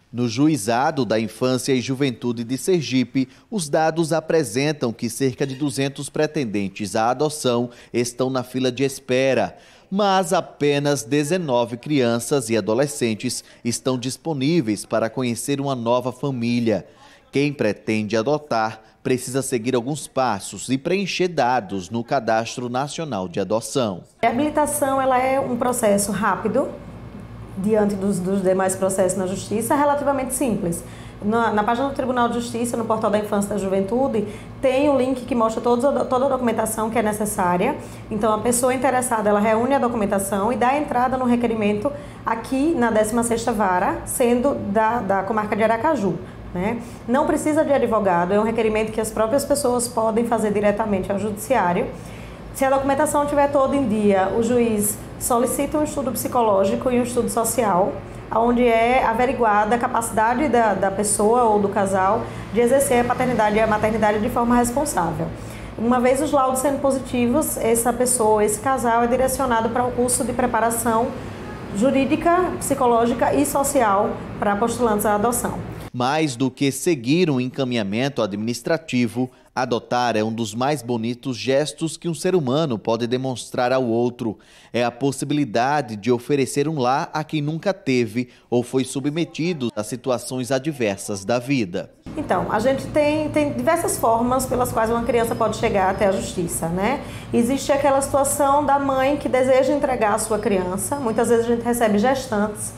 No Juizado da Infância e Juventude de Sergipe, os dados apresentam que cerca de 200 pretendentes à adoção estão na fila de espera, mas apenas 19 crianças e adolescentes estão disponíveis para conhecer uma nova família. Quem pretende adotar precisa seguir alguns passos e preencher dados no Cadastro Nacional de Adoção. A habilitação ela é um processo rápido, diante dos demais processos na Justiça, relativamente simples. Na página do Tribunal de Justiça, no portal da Infância e da Juventude, tem o link que mostra toda a documentação que é necessária. Então, a pessoa interessada, ela reúne a documentação e dá entrada no requerimento aqui na 16ª Vara, sendo da comarca de Aracaju. Né? Não precisa de advogado, é um requerimento que as próprias pessoas podem fazer diretamente ao judiciário. Se a documentação estiver toda em dia, o juiz solicita um estudo psicológico e um estudo social, onde é averiguada a capacidade da pessoa ou do casal de exercer a paternidade e a maternidade de forma responsável. Uma vez os laudos sendo positivos, essa pessoa, esse casal é direcionado para o curso de preparação jurídica, psicológica e social para postulantes à adoção. Mais do que seguir um encaminhamento administrativo, adotar é um dos mais bonitos gestos que um ser humano pode demonstrar ao outro. É a possibilidade de oferecer um lar a quem nunca teve ou foi submetido a situações adversas da vida. Então, a gente tem diversas formas pelas quais uma criança pode chegar até a justiça, né? Existe aquela situação da mãe que deseja entregar a sua criança. Muitas vezes a gente recebe gestantes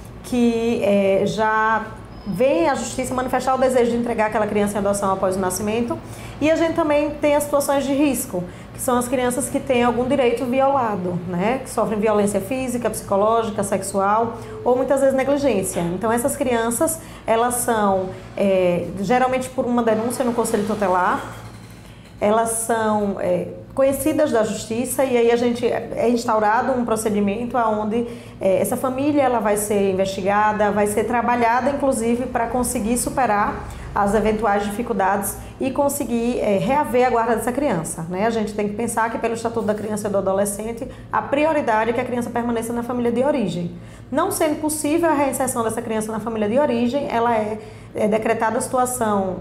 que já vem à justiça manifestar o desejo de entregar aquela criança em adoção após o nascimento. E a gente também tem as situações de risco, que são as crianças que têm algum direito violado, né? Que sofrem violência física, psicológica, sexual ou muitas vezes negligência. Então essas crianças, elas são geralmente por uma denúncia no Conselho Tutelar, elas são conhecidas da justiça e aí é instaurado um procedimento onde essa família ela vai ser investigada, vai ser trabalhada inclusive para conseguir superar as eventuais dificuldades e conseguir reaver a guarda dessa criança, né? A gente tem que pensar que pelo Estatuto da Criança e do Adolescente a prioridade é que a criança permaneça na família de origem. Não sendo possível a reinserção dessa criança na família de origem, ela é decretada a situação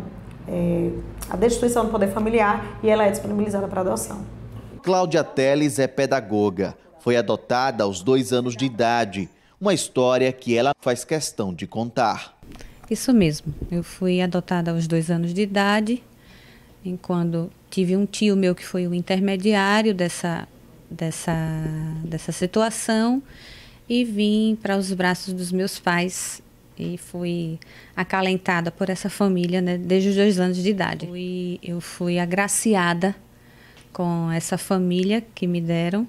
a destituição do poder familiar e ela é disponibilizada para adoção. Cláudia Teles é pedagoga. Foi adotada aos 2 anos de idade. Uma história que ela faz questão de contar. Isso mesmo. Eu fui adotada aos 2 anos de idade, enquanto tive um tio meu que foi o intermediário dessa situação e vim para os braços dos meus pais. E fui acalentada por essa família, né, desde os 2 anos de idade. Eu fui agraciada com essa família que me deram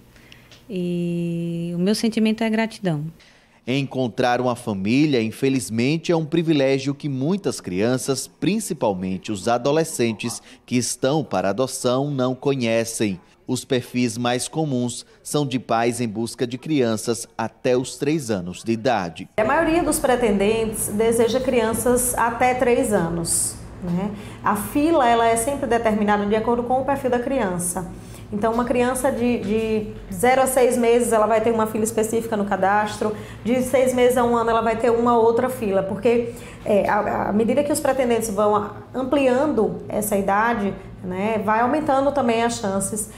e o meu sentimento é gratidão. Encontrar uma família, infelizmente, é um privilégio que muitas crianças, principalmente os adolescentes que estão para adoção, não conhecem. Os perfis mais comuns são de pais em busca de crianças até os 3 anos de idade. A maioria dos pretendentes deseja crianças até 3 anos. Né? A fila ela é sempre determinada de acordo com o perfil da criança. Então, uma criança de 0 a 6 meses, ela vai ter uma fila específica no cadastro. De 6 meses a 1 ano, ela vai ter uma outra fila. Porque à medida que os pretendentes vão ampliando essa idade, né, vai aumentando também as chances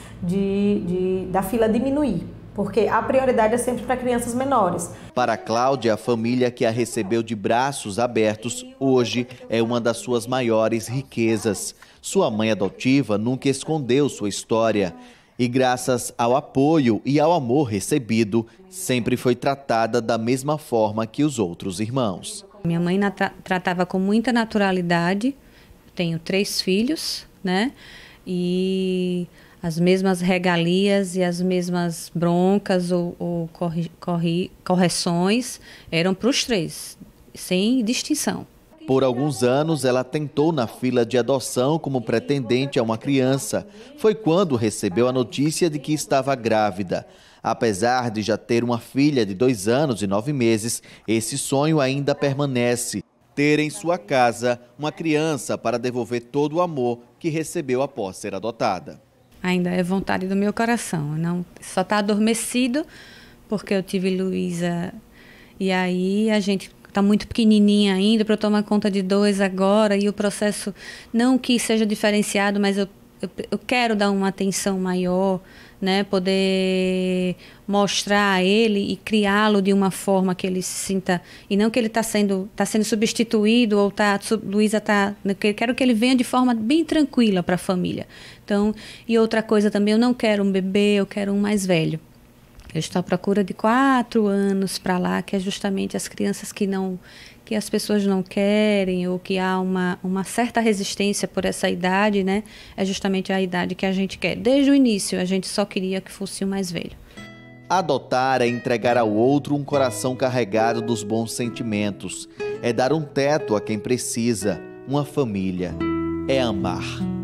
da fila diminuir. Porque a prioridade é sempre para crianças menores. Para Cláudia, a família que a recebeu de braços abertos hoje é uma das suas maiores riquezas. Sua mãe adotiva nunca escondeu sua história e, graças ao apoio e ao amor recebido, sempre foi tratada da mesma forma que os outros irmãos. Minha mãe tratava com muita naturalidade. Tenho 3 filhos, né? E as mesmas regalias e as mesmas broncas ou correções eram para os 3, sem distinção. Por alguns anos, ela tentou na fila de adoção como pretendente a uma criança. Foi quando recebeu a notícia de que estava grávida. Apesar de já ter uma filha de 2 anos e 9 meses, esse sonho ainda permanece. Ter em sua casa uma criança para devolver todo o amor que recebeu após ser adotada. Ainda é vontade do meu coração, não só está adormecido porque eu tive Luísa e aí a gente está muito pequenininha ainda para eu tomar conta de 2 agora, e o processo não que seja diferenciado, mas eu quero dar uma atenção maior, né, poder mostrar a ele e criá-lo de uma forma que ele se sinta, e não que ele está sendo substituído, ou Luísa quero que ele venha de forma bem tranquila para a família. Então, e outra coisa também, eu não quero um bebê, eu quero um mais velho. Eu estou à procura de 4 anos para lá, que é justamente as crianças que as pessoas não querem, ou que há uma certa resistência por essa idade, né? É justamente a idade que a gente quer. Desde o início, a gente só queria que fosse o mais velho. Adotar é entregar ao outro um coração carregado dos bons sentimentos. É dar um teto a quem precisa. Uma família é amar.